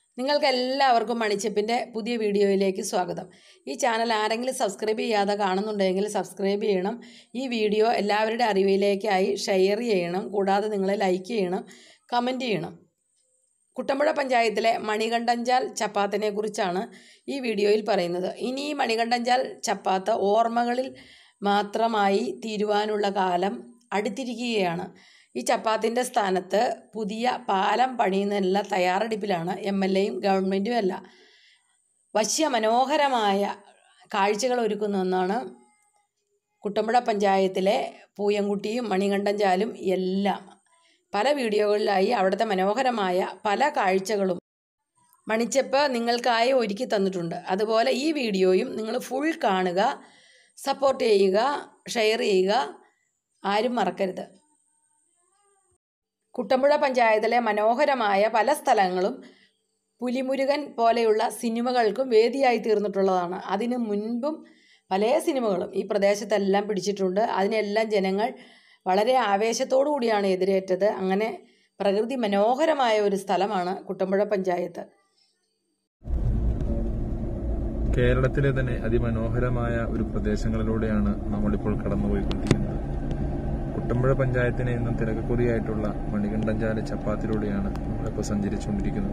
നിങ്ങൾക്കെല്ലാവർക്കും മണിച്ചപ്പിൻ്റെ പുതിയ വീഡിയോയിലേക്ക് സ്വാഗതം. ഈ ചാനൽ ആരെങ്കിലും സബ്സ്ക്രൈബ് ചെയ്യാതെ കാണുന്നുണ്ടെങ്കിൽ സബ്സ്ക്രൈബ് ചെയ്യണം. ഈ വീഡിയോ എല്ലാവരുടെ അറിവിലേക്കായി ഷെയർ ചെയ്യണം. കൂടാതെ നിങ്ങൾ ലൈക്ക് ചെയ്യണം, കമൻറ്റ് ചെയ്യണം. കുട്ടമ്പുഴ പഞ്ചായത്തിലെ മണികണ്ഠഞ്ചാൽ ചപ്പാത്തിനെ കുറിച്ചാണ് ഈ വീഡിയോയിൽ പറയുന്നത്. ഇനി ഈ മണികണ്ഠഞ്ചാൽ ചപ്പാത്ത് ഓർമ്മകളിൽ മാത്രമായി തീരുവാനുള്ള കാലം അടുത്തിരിക്കുകയാണ്. ഈ ചപ്പാത്തിൻ്റെ സ്ഥാനത്ത് പുതിയ പാലം പണിയുന്നതിനുള്ള തയ്യാറെടുപ്പിലാണ് MLAയും ഗവൺമെൻറ്റും എല്ലാം. വശ്യമനോഹരമായ കാഴ്ചകൾ ഒരുക്കുന്ന ഒന്നാണ് കുട്ടമ്പുഴ പഞ്ചായത്തിലെ പൂയംകുട്ടിയും മണികണ്ഠഞ്ചാലും എല്ലാം. പല വീഡിയോകളിലായി അവിടുത്തെ മനോഹരമായ പല കാഴ്ചകളും മണിച്ചപ്പ് നിങ്ങൾക്കായി ഒരുക്കി തന്നിട്ടുണ്ട്. അതുപോലെ ഈ വീഡിയോയും നിങ്ങൾ ഫുൾ കാണുക, സപ്പോർട്ട് ചെയ്യുക, ഷെയർ ചെയ്യുക, ആരും മറക്കരുത്. കുട്ടമ്പുഴ പഞ്ചായത്തിലെ മനോഹരമായ പല സ്ഥലങ്ങളും പുലിമുരുകൻ പോലെയുള്ള സിനിമകൾക്കും വേദിയായി തീർന്നിട്ടുള്ളതാണ്. അതിനു മുൻപും പല സിനിമകളും ഈ പ്രദേശത്തെല്ലാം പിടിച്ചിട്ടുണ്ട്. അതിനെല്ലാം ജനങ്ങൾ വളരെ ആവേശത്തോടു കൂടിയാണ് എതിരേറ്റത്. അങ്ങനെ പ്രകൃതി മനോഹരമായ ഒരു സ്ഥലമാണ് കുട്ടമ്പുഴ പഞ്ചായത്ത്. കേരളത്തിലെ തന്നെ അതിമനോഹരമായ ഒരു പ്രദേശങ്ങളിലൂടെയാണ് നമ്മളിപ്പോൾ കടന്നുപോയിക്കൊണ്ടിരിക്കുന്നത്. കുട്ടമ്പുഴ പഞ്ചായത്തിനെ ഇന്നും തിരക്കുറിയായിട്ടുള്ള മണികണ്ഠഞ്ചാൽ ചപ്പാത്തിലൂടെയാണ് നമ്മളിപ്പോൾ സഞ്ചരിച്ചുകൊണ്ടിരിക്കുന്നത്.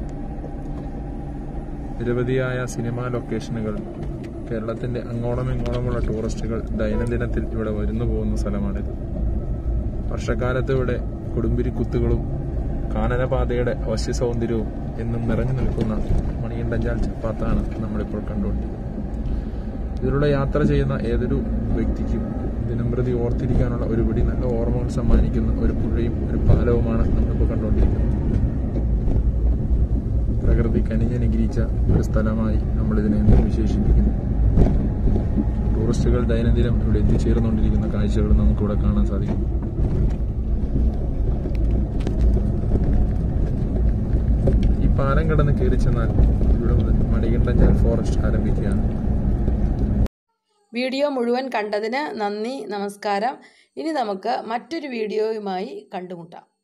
നിരവധിയായ സിനിമാ ലൊക്കേഷനുകൾ, കേരളത്തിന്റെ അങ്ങോളം ഇങ്ങോളമുള്ള ടൂറിസ്റ്റുകൾ ദൈനംദിനത്തിൽ ഇവിടെ വരുന്നു പോകുന്ന സ്ഥലമാണിത്. വർഷക്കാലത്ത് ഇവിടെ കൊടുമ്പിരിക്കുത്തുകളും കാനനപാതയുടെ അവശ്യ സൗന്ദര്യവും എന്നും നിറഞ്ഞു നിൽക്കുന്ന മണികണ്ഠഞ്ചാൽ ചപ്പാത്താണ് നമ്മളിപ്പോൾ കണ്ടുകൊണ്ടിരിക്കുന്നത്. ഇതിലൂടെ യാത്ര ചെയ്യുന്ന ഏതൊരു വ്യക്തിക്കും ദിനംപ്രതി ഓർത്തിരിക്കാനുള്ള ഒരു പിടി നല്ല ഓർമ്മകൾ സമ്മാനിക്കുന്ന ഒരു പുഴയും ഒരു പാലവുമാണ് നമ്മളിപ്പോൾ കണ്ടുകൊണ്ടിരിക്കുന്നത്. പ്രകൃതി കനിഞ്ഞനുഗ്രഹിച്ച ഒരു സ്ഥലമായി നമ്മളിതിനെ വിശേഷിപ്പിക്കുന്നു. ടൂറിസ്റ്റുകൾ ദൈനംദിനം ഇവിടെ എത്തിച്ചേർന്നുകൊണ്ടിരിക്കുന്ന കാഴ്ചകൾ നമുക്കിവിടെ കാണാൻ സാധിക്കും. ഈ പാലം കടന്ന് കയറി ചെന്നാൽ ഇവിടെ മണികണ്ഠഞ്ചാൽ ഫോറസ്റ്റ് ആരംഭിക്കുകയാണ്. വീഡിയോ മുഴുവൻ കണ്ടതിന് നന്ദി, നമസ്കാരം. ഇനി നമുക്ക് മറ്റൊരു വീഡിയോയുമായി കണ്ടുമുട്ടാം.